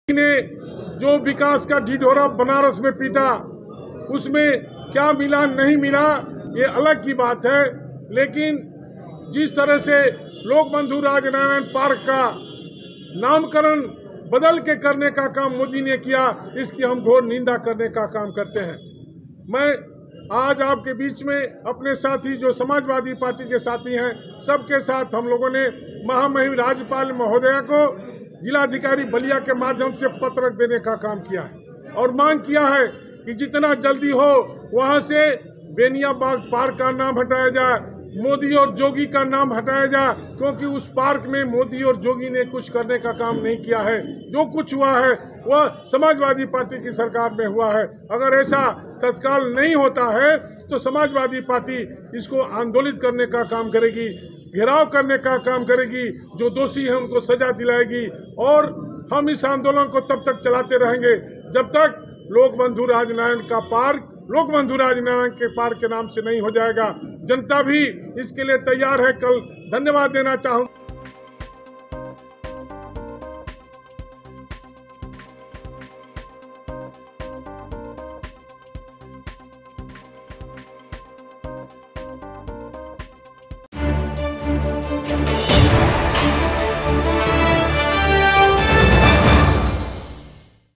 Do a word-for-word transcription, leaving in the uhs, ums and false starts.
ने जो विकास का ढिढोरा बनारस में पीटा, उसमें क्या मिला नहीं मिला ये अलग की बात है, लेकिन जिस तरह से लोक बंधु राजनारायण पार्क का नामकरण बदल के करने का काम मोदी ने किया, इसकी हम घोर निंदा करने का काम करते हैं। मैं आज आपके बीच में अपने साथी जो समाजवादी पार्टी के साथी हैं, सबके साथ हम लोगों ने महामहिम राज्यपाल महोदया को जिलाधिकारी बलिया के माध्यम से पत्र देने का काम किया है और मांग किया है कि जितना जल्दी हो वहां से बेनियाबाग पार्क का नाम हटाया जाए, मोदी और जोगी का नाम हटाया जाए, क्योंकि उस पार्क में मोदी और जोगी ने कुछ करने का काम नहीं किया है। जो कुछ हुआ है वह समाजवादी पार्टी की सरकार में हुआ है। अगर ऐसा तत्काल नहीं होता है तो समाजवादी पार्टी इसको आंदोलित करने का काम करेगी, घेराव करने का काम करेगी, जो दोषी है उनको सजा दिलाएगी और हम इस आंदोलन को तब तक चलाते रहेंगे जब तक लोक बंधु राजनारायण का पार्क लोक बंधु राजनारायण के पार्क के नाम से नहीं हो जाएगा। जनता भी इसके लिए तैयार है। कल धन्यवाद देना चाहूँ।